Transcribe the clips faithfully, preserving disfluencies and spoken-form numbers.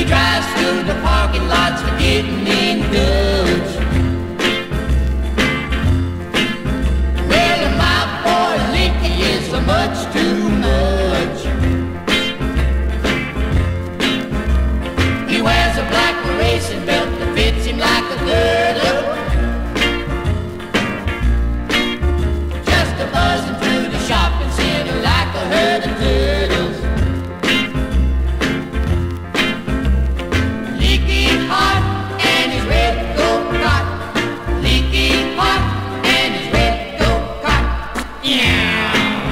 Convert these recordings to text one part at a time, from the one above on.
drives through the parking lots forgetting in Dutch. Well, my boy Leaky is so much too much. He wears a black racing belt that fits him like a girdle. Just a buzzing through the shopping center like a herd of turtles. Leaky heart and his red go-kart. Leaky heart and his red go-kart. Yeah.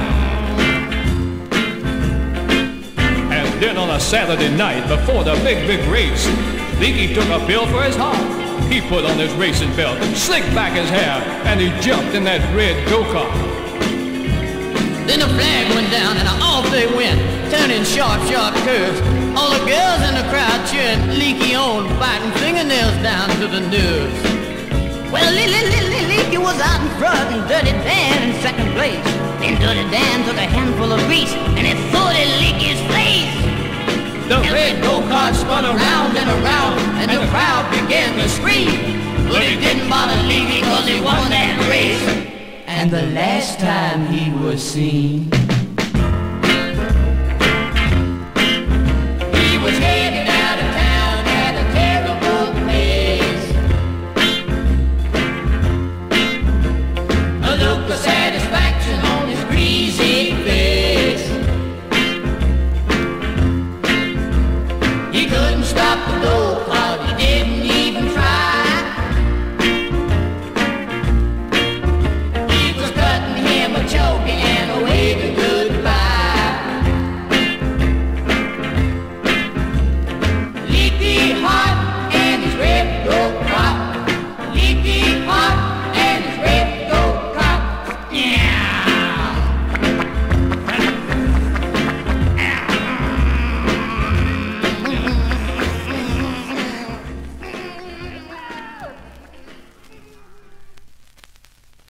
And then on a Saturday night before the big, big race, Leaky took a pill for his heart. He put on his racing belt, slicked back his hair, and he jumped in that red go-kart. Then the flag went down and off they went, turning sharp, sharp curves. All the girls in the crowd cheering Leaky on, biting fingernails down to the nerves. Well, Le Le Le Le Leaky was out in front and Dirty Dan in second place. Then Dirty Dan took a handful of grease and it floated Leaky's face. The red go-kart spun around and around, and the crowd began to scream. But it didn't bother Leaky cause he won that race. And the last time he was seen, he was heading out of town at a terrible pace. A look of satisfaction on his greasy face. He couldn't stop the door